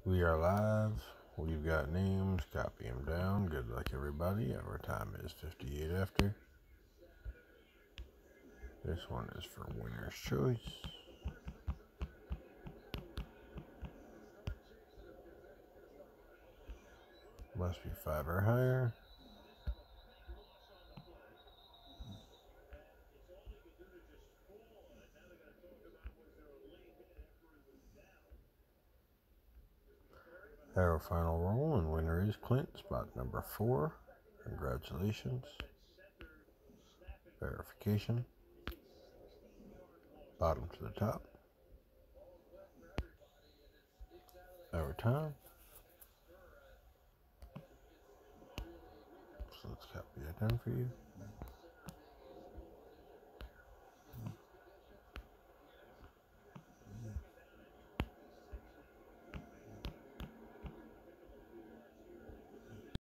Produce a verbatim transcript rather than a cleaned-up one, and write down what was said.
We are live. We've got names. Copy them down. Good luck, everybody. Our time is fifty-eight after. This one is for winner's choice. Must be five or higher. Our final roll, and winner is Clint, spot number four. Congratulations. Verification. Bottom to the top. Our time. So let's copy that down for you.